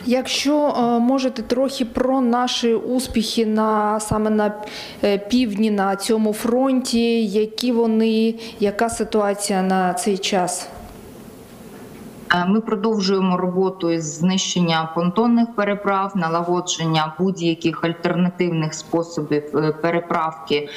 Якщо можете трохи про наші успіхи саме на півдні, на цьому фронті, які вони, яка ситуація на цей час? Ми продовжуємо роботу із знищення понтонних переправ, налагодження будь-яких альтернативних способів переправки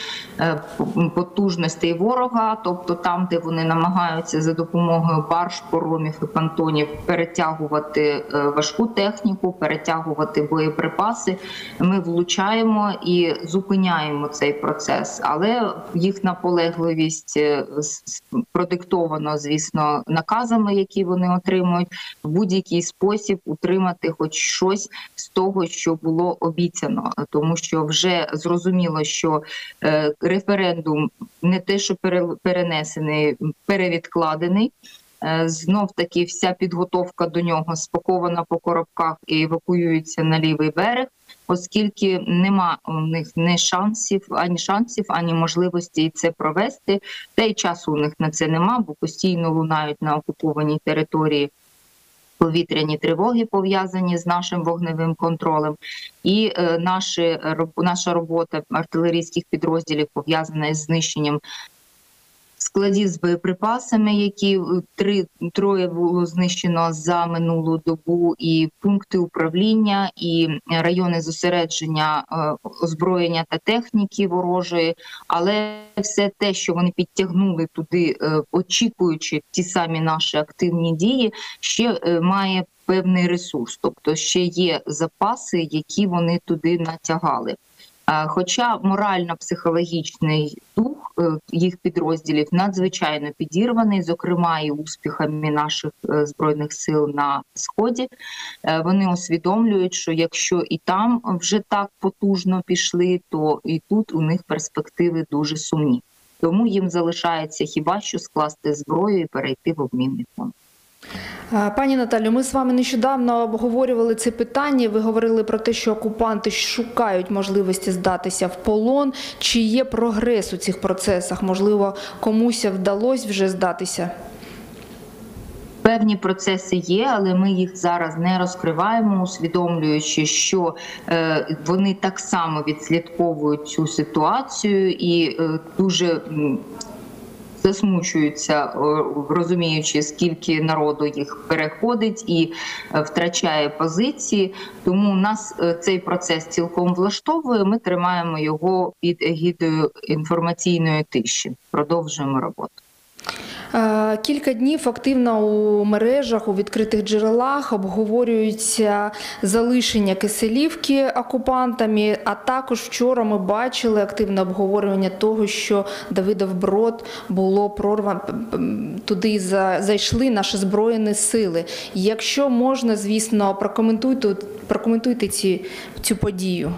потужностей ворога, тобто там, де вони намагаються за допомогою барж, паромів і понтонів перетягувати важку техніку, перетягувати боєприпаси. Ми влучаємо і зупиняємо цей процес, але їх наполегливість продиктовано, звісно, наказами, які вони отримують, в будь-який спосіб утримати хоч щось з того, що було обіцяно. Тому що вже зрозуміло, що референдум не те, що перенесений, перевідкладений. Знов-таки вся підготовка до нього спакована по коробках і евакуюється на лівий берег, оскільки нема у них ні шансів, ані можливості це провести. Та й часу у них на це нема, бо постійно лунають на окупованій території повітряні тривоги, пов'язані з нашим вогневим контролем. І наша робота артилерійських підрозділів пов'язана із знищенням складів з боєприпасами, які троє було знищено за минулу добу, і пункти управління, і райони зосередження озброєння та техніки ворожої. Але все те, що вони підтягнули туди, очікуючи ті самі наші активні дії, ще має певний ресурс. Тобто ще є запаси, які вони туди натягали. Хоча морально-психологічний дух їх підрозділів надзвичайно підірваний, зокрема і успіхами наших Збройних сил на Сході, вони усвідомлюють, що якщо і там вже так потужно пішли, то і тут у них перспективи дуже сумні. Тому їм залишається хіба що скласти зброю і перейти в обмінний фонд. Пані Наталю, ми з вами нещодавно обговорювали це питання. Ви говорили про те, що окупанти шукають можливості здатися в полон. Чи є прогрес у цих процесах? Можливо, комусь вдалося вже здатися? Певні процеси є, але ми їх зараз не розкриваємо, усвідомлюючи, що вони так само відслідковують цю ситуацію і дуже засмучуються, розуміючи, скільки народу їх переходить і втрачає позиції. Тому нас цей процес цілком влаштовує, ми тримаємо його під егідою інформаційної тиші. Продовжуємо роботу. Кілька днів активно у мережах, у відкритих джерелах обговорюються залишення Киселівки окупантами, а також вчора ми бачили активне обговорювання того, що Давидів-Брод було прорвано, туди зайшли наші Збройні сили. Якщо можна, звісно, прокоментуйте цю подію.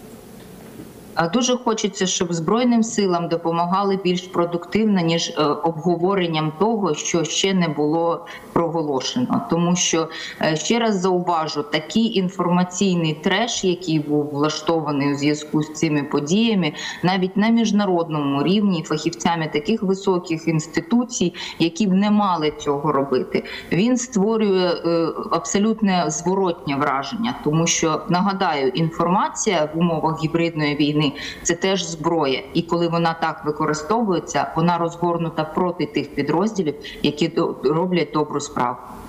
Дуже хочеться, щоб Збройним силам допомагали більш продуктивно, ніж обговоренням того, що ще не було проголошено. Тому що, ще раз зауважу, такий інформаційний треш, який був влаштований у зв'язку з цими подіями, навіть на міжнародному рівні, фахівцями таких високих інституцій, які б не мали цього робити, він створює абсолютне зворотнє враження. Тому що, нагадаю, інформація в умовах гібридної війни – це теж зброя. І коли вона так використовується, вона розгорнута проти тих підрозділів, які роблять добру справу.